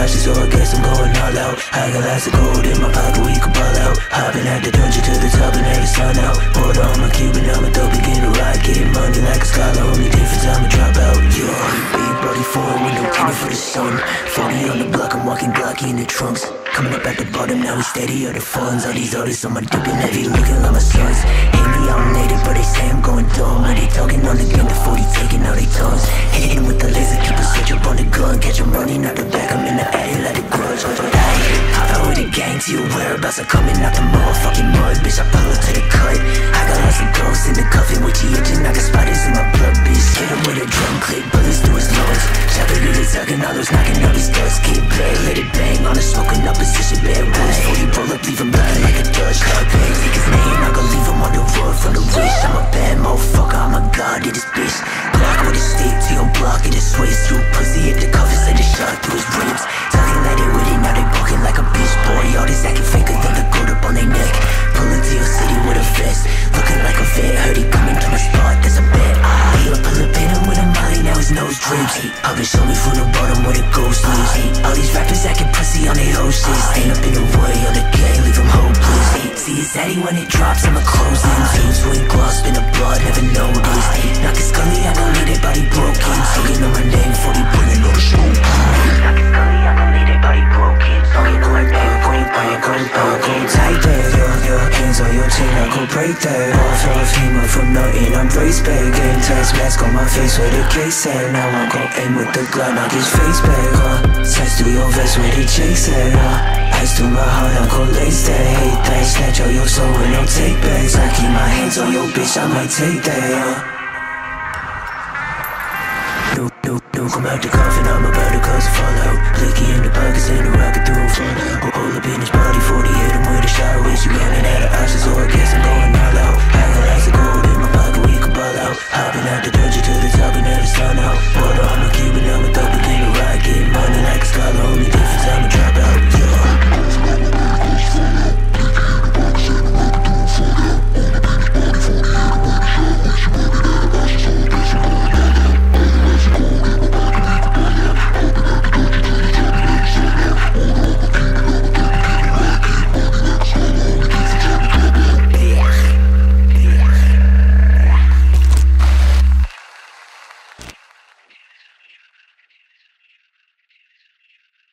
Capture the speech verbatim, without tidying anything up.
cautious, so I guess I'm going all out. I got lots of gold in my pocket, we can ball out. Hopping out the dungeon to the top and never sun out. Hold on, my Cuban, I'm a dope, begin to ride. Getting money like a scholar, only difference I'm a dropout. Yo, big bloody four window tinted for the sun. forty on the block, I'm walking Glocky in the trunks. Coming up at the bottom, now we steady on the funds. All these artists on my dick and heavy, looking like my sons. Hate me, I'm native, but they say I'm going dumb. When they talking on the gun, the forty taking out they tongues. Hitting with the laser, keep a switch up on the gun. Catch them running out the back, I'm in the attic like a grudge. Hop out with the gang to your whereabouts, I'm coming out the motherfucking mud. Bitch, I pull up to the cut. I got lots of ghosts in the coffin with the engine. I got spiders in my blood, bitch. Hit him with a drum click, bullets through his lungs. Chopper get it tugging, all those knocking up his guts. Keep play, let it bang on the smoking opposition. Bad boys, forty pull up, leave him blind like a Dutch. Cut bang, take his name, I gon' leave him on the road from the wish. I'm a bad motherfucker, I'm a god to this bitch. Glock with a stick to your block, it just sways through pussy. Hit the cover, send a shot through his ribs. Talking like they with it, now they barking like a bitch. Boy, all this acting faker than the gold up on their neck. Pullin' to your city with a vest, looking like a vet. Heard he coming to my spot, that's a bet. Ah, he pull up in him with a molly, now his nose drips. I've been showing me from the bottom where the ghost lives. All these rappers acting pussy on their whole shit. Stand up in the way on the gang, leave him hopeless. See his addy when it drops, I'ma close in. Team swing gloss, spin the blood, never noticed. Knock his scully, I gon' leave that body broken. Talking on my name, forty pulling on the smoke. Knock his scully, I gon' leave that body broken. Talking on my name, forty pulling on the smoke. Take that, yo, yo, hands on your chin, I go break that off. Off him up from nothing, I'm brace back. Getting text mask on my face where the case at. Now I'm gon' aim with the Glock, knock his face back, huh? Touch through your vest where the chase at, huh? Ice through my heart, I'm gon' lace that. Hate that, snatch all your soul with no take backs. I keep my hands on your bitch, I might take that, huh? New, new, new, come out the coffin, I'm about to cause a fall.